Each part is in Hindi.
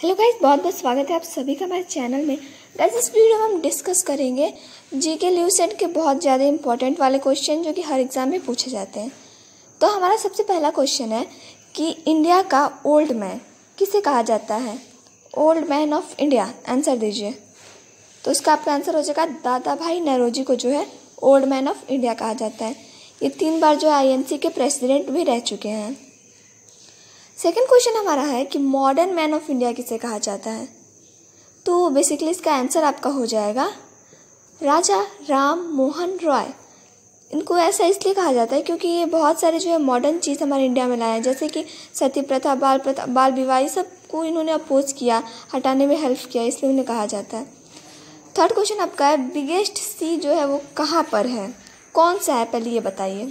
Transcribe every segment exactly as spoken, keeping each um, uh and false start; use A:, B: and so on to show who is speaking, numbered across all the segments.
A: हेलो गाइस, बहुत बहुत स्वागत है आप सभी का हमारे चैनल में। गाइस, इस वीडियो में हम डिस्कस करेंगे जीके ल्यूसेंट के बहुत ज़्यादा इंपॉर्टेंट वाले क्वेश्चन जो कि हर एग्ज़ाम में पूछे जाते हैं। तो हमारा सबसे पहला क्वेश्चन है कि इंडिया का ओल्ड मैन किसे कहा जाता है? Old man of India, answer दीजिए। तो इसका आपका आंसर हो जाएगा दादा भाई नौरोजी को जो है ओल्ड मैन ऑफ इंडिया कहा जाता है। ये तीन बार जो है आई एन सी के प्रेसिडेंट भी रह चुके हैं। सेकेंड क्वेश्चन हमारा है कि मॉडर्न मैन ऑफ इंडिया किसे कहा जाता है? तो बेसिकली इसका आंसर आपका हो जाएगा राजा राम मोहन रॉय। इनको ऐसा इसलिए कहा जाता है क्योंकि ये बहुत सारे जो है मॉडर्न चीज़ हमारे इंडिया में लाए हैं, जैसे कि सती प्रथा, बाल प्रथा, बाल विवाह, ये सब को इन्होंने अपोज किया, हटाने में हेल्प किया, इसलिए उन्हें कहा जाता है। थर्ड क्वेश्चन आपका है बिगेस्ट सी जो है वो कहाँ पर है, कौन सा है, पहले ये बताइए।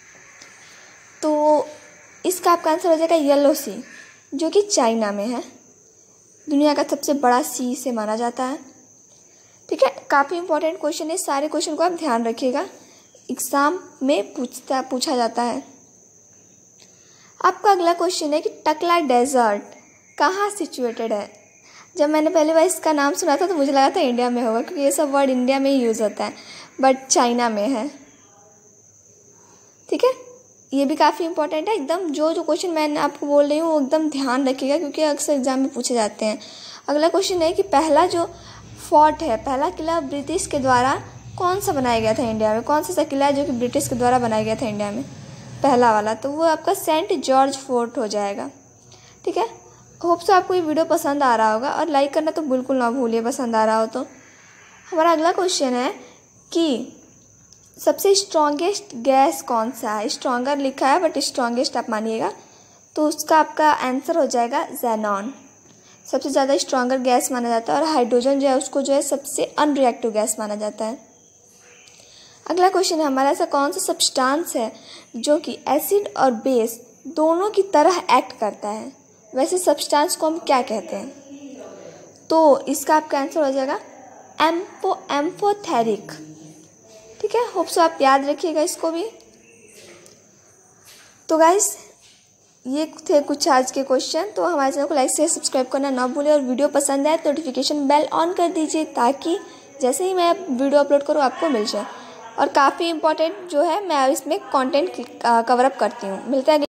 A: तो इसका आपका आंसर हो जाएगा येलो सी, जो कि चाइना में है। दुनिया का सबसे बड़ा सी से माना जाता है। ठीक है, काफ़ी इंपॉर्टेंट क्वेश्चन है, सारे क्वेश्चन को आप ध्यान रखिएगा, एग्ज़ाम में पूछता पूछा जाता है। आपका अगला क्वेश्चन है कि टकला डेजर्ट कहाँ सिचुएटेड है? जब मैंने पहली बार इसका नाम सुना था तो मुझे लगा था इंडिया में होगा, क्योंकि ये सब वर्ड इंडिया में ही यूज़ होता है, बट चाइना में है। ठीक है, ये भी काफ़ी इंपॉर्टेंट है। एकदम जो जो क्वेश्चन मैं आपको बोल रही हूँ वो एकदम ध्यान रखिएगा, क्योंकि अक्सर एग्जाम में पूछे जाते हैं। अगला क्वेश्चन है कि पहला जो फोर्ट है, पहला किला ब्रिटिश के द्वारा कौन सा बनाया गया था इंडिया में? कौन सा किला है जो कि ब्रिटिश के द्वारा बनाया गया था इंडिया में, पहला वाला? तो वो आपका सेंट जॉर्ज फोर्ट हो जाएगा। ठीक है, होप सो आपको ये वीडियो पसंद आ रहा होगा, और लाइक करना तो बिल्कुल ना भूलिए पसंद आ रहा हो तो। हमारा अगला क्वेश्चन है कि सबसे स्ट्रॉन्गेस्ट गैस कौन सा है? स्ट्रॉन्गर लिखा है बट स्ट्रॉन्गेस्ट आप मानिएगा, तो उसका आपका आंसर हो जाएगा ज़ेनॉन। सबसे ज़्यादा स्ट्रॉन्गर गैस माना जाता है, और हाइड्रोजन जो है उसको जो है सबसे अनरिएक्टिव गैस माना जाता है। अगला क्वेश्चन है हमारा, ऐसा कौन सा सब्सटेंस है जो कि एसिड और बेस दोनों की तरह एक्ट करता है? वैसे सब्सटेंस को हम क्या कहते हैं? तो इसका आपका आंसर हो जाएगा एम्फो एम्फोथेरिक। ठीक है, होप सो आप याद रखिएगा इसको भी। तो गाइस, ये थे कुछ आज के क्वेश्चन। तो हमारे चैनल को लाइक से सब्सक्राइब करना ना भूलें, और वीडियो पसंद आए तो नोटिफिकेशन बेल ऑन कर दीजिए, ताकि जैसे ही मैं वीडियो अपलोड करूँ आपको मिल जाए। और काफ़ी इंपॉर्टेंट जो है मैं इसमें कंटेंट कवर अप करती हूँ। मिलता है